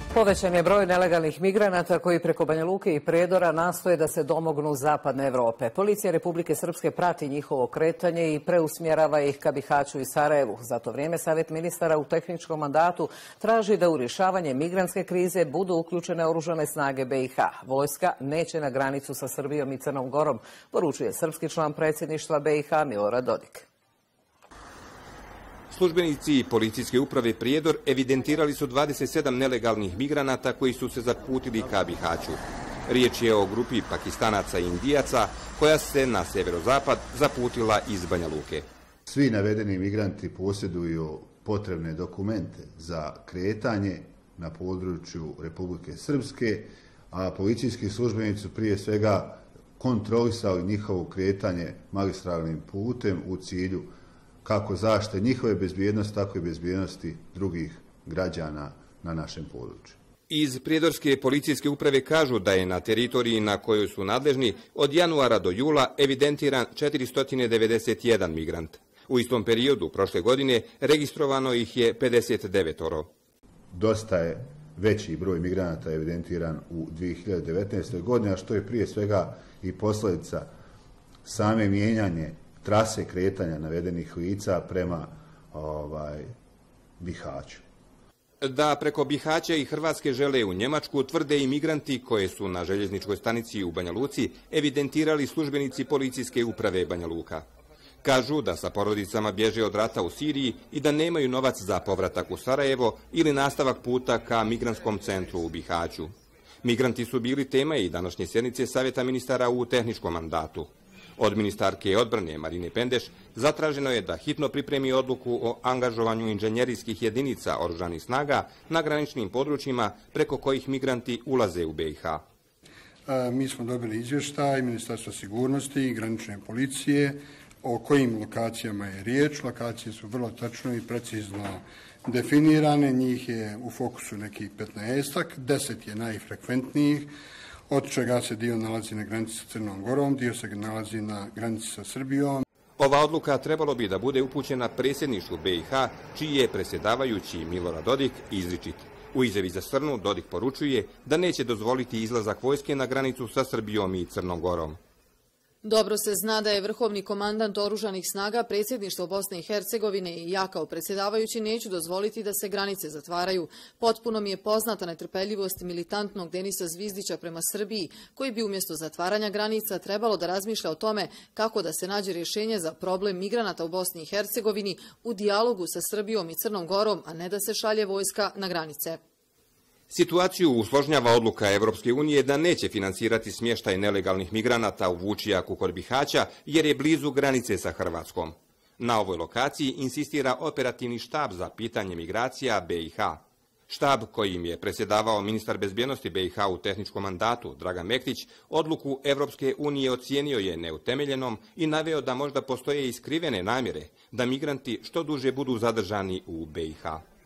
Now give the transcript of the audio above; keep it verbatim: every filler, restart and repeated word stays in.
Povećan je broj nelegalnih migranata koji preko Banja Luke i Prijedora nastoje da se domognu zapadne Evrope. Policija Republike Srpske prati njihovo kretanje i preusmjerava ih ka Bihaću i Sarajevu. Za to vrijeme Savjet ministara u tehničkom mandatu traži da u rješavanje migrantske krize budu uključene oružane snage B i H. Vojska neće na granicu sa Srbijom i Crnom Gorom, poručuje srpski član predsjedništva B i H Milorad Dodik. Službenici policijske uprave Prijedor evidentirali su dvadeset sedam nelegalnih migranata koji su se zaputili ka Bihaću. Riječ je o grupi Pakistanaca i Indijaca koja se na severozapad zaputila iz Banja Luke. Svi navedeni migranti posjeduju potrebne dokumente za kretanje na području Republike Srpske, a policijski službenici su prije svega kontrolisali njihovo kretanje magistralnim putem u cilju kako zaštite njihove bezbjednosti, tako i bezbjednosti drugih građana na našem području. Iz Prijedorske policijske uprave kažu da je na teritoriji na kojoj su nadležni od januara do jula evidentiran četiristo devedeset jedan migrant. U istom periodu prošle godine registrovano ih je pedeset devet. Dosta je veći broj migranata evidentiran u dvije hiljade devetnaestoj. godini, a što je prije svega i posljedica same mijenjanje trase kretanja navedenih lica prema ovaj, Bihaću. Da preko Bihaća i Hrvatske žele u Njemačku tvrde i migranti koje su na željezničkoj stanici u Banja Luci evidentirali službenici policijske uprave Banja Luka. Kažu da sa porodicama bježe od rata u Siriji i da nemaju novac za povratak u Sarajevo ili nastavak puta ka migrantskom centru u Bihaću. Migranti su bili tema i današnje sjednice Savjeta ministara u tehničkom mandatu. Od ministarke odbrane Marine Pendeš zatraženo je da hitno pripremi odluku o angažovanju inženjerijskih jedinica oružanih snaga na graničnim područjima preko kojih migranti ulaze u B i H. Mi smo dobili izvještaj Ministarstva sigurnosti i granične policije o kojim lokacijama je riječ. Lokacije su vrlo tačno i precizno definirane, njih je u fokusu nekih petnaestak, deset je najfrekventnijih, od čega se dio nalazi na granici sa Crnom Gorom, dio se nalazi na granici sa Srbijom. Ova odluka trebalo bi da bude upućena predsjedništvu B i H, čiji je predsjedavajući Milorad Dodik izričit. U izjavi za Srnu Dodik poručuje da neće dozvoliti izlazak vojske na granicu sa Srbijom i Crnom Gorom. Dobro se zna da je vrhovni komandant oružanih snaga predsjedništva Bosne i Hercegovine i ja kao predsjedavajući neću dozvoliti da se granice zatvaraju. Potpuno mi je poznata netrpeljivost militantnog Denisa Zvizdića prema Srbiji, koji bi umjesto zatvaranja granica trebalo da razmišlja o tome kako da se nađe rješenje za problem migranata u Bosni i Hercegovini u dijalogu sa Srbijom i Crnom Gorom, a ne da se šalje vojska na granice. Situaciju usložnjava odluka Evropske unije da neće finansirati smještaj nelegalnih migranata u Vučijaku kod Bihaća jer je blizu granice sa Hrvatskom. Na ovoj lokaciji insistira operativni štab za pitanje migracija B i H. Štab kojim je predsjedavao ministar bezbjednosti B i H u tehničkom mandatu Dragan Mektić, odluku Evropske unije ocijenio je neutemeljenom i naveo da možda postoje iskrivene namjere da migranti što duže budu zadržani u B i H.